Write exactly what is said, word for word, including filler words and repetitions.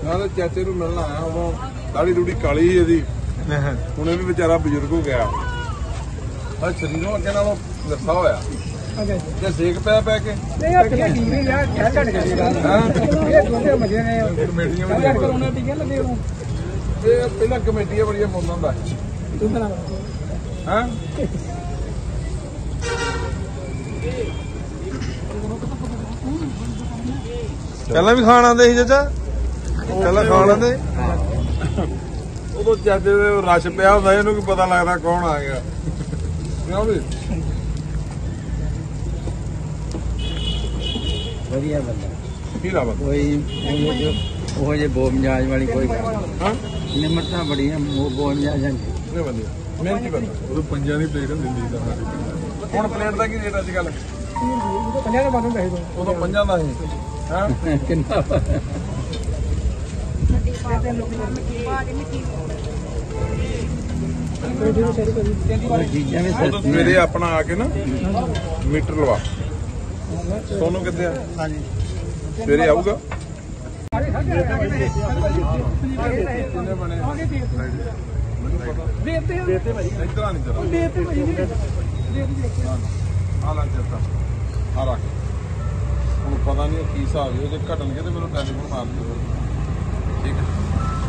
ਨਾਲੇ ਚਾਚੇ ਨੂੰ ਮਿਲਣ ਆਇਆ ਉਦੋਂ ਦਾੜੀ ਦੂੜੀ ਕਾਲੀ ਸੀ ਇਹਦੀ ਹੁਣ ਇਹ ਵੀ ਵਿਚਾਰਾ ਬਜ਼ੁਰਗ ਹੋ ਗਿਆ ਆ ਸਰੀਰੋਂ ਅੱਗੇ ਨਾਲੋਂ ਲੱਸਾ ਹੋਇਆ ਤੇ ਸੇਕ ਪਿਆ ਪੈ ਕੇ ਕਮੇਟੀਆਂ ਇਹ ਪਹਿਲਾਂ ਕਮੇਟੀਆਂ ਬੜੀਆਂ ਪਾਉਂਦਾ ਹੁੰਦਾ ਹਾਂ ਪਹਿਲਾਂ ਵੀ ਖਾਣ ਆਉਂਦੇ ਸੀ ਚਾਚਾ ਪਹਿਲਾਂ ਖਾਣ ਆਉਂਦੇ ਉਦੋਂ ਚਾਚੇ ਦੇ ਰਸ਼ ਪਿਆ ਹੁੰਦਾ ਇਹਨੂੰ ਕੀ ਪਤਾ ਲੱਗਦਾ ਕੌਣ ਆ ਗਿਆ ਕਿਉਂ ਵੀ ਵਧੀਆ ਬੰਦਾ ਹੀਰਾ ਬੰਦਾ ਕੋਈ ਉਹ ਜੇ ਬੋ ਮਜਾਜ ਵਾਲੀ ਕੋਈ ਗੱਲ ਹਾਂ ਨਿਮਰਤਾ ਬੜੀ ਹੈ ਬੋ ਮਜਾਜ ਨਹੀਂ ਬੰਦੇ ਮਿਹਨਤੀ ਬੰਦਾ ਉਦੋਂ ਪੰਜਾਂ ਦੀ ਪਲੇਟ ਦਿੰਦੀ ਤਾਂ ਹੁਣ ਪਲੇਟ ਦਾ ਕੀ ਰੇਟ ਅੱਜ ਕੱਲ ਪੰਜਾਂ ਦਾ ਬਾਦੋਂ ਪੈਸੇ ਉਦੋਂ ਪੰਜਾਂ ਦਾ ਸੀ ਹਾਂ ਕਿੰਨਾ ਸਵੇਰੇ ਆਪਣਾ ਆ ਕੇ ਨਾ ਮੀਟਰ ਲਵਾ ਸੋਨੂੰ ਕਿੱਥੇ ਆ ਹਾਂਜੀ ਸਵੇਰੇ ਆਊਗਾ ਇਤਨਾ ਨਹੀਂ ਆ ਲੱਗ ਜਾਂਦਾ ਆ ਰੱਖ ਹੁਣ ਪਤਾ ਨਹੀਂ ਕੀ ਹਿਸਾਬ ਹੈ ਜੇ ਘਟਣਗੇ ਤੇ ਮੈਨੂੰ ਟੈਲੀਫੋਨ ਮਾਰ ਦਿਓ ਠੀਕ ਹੈ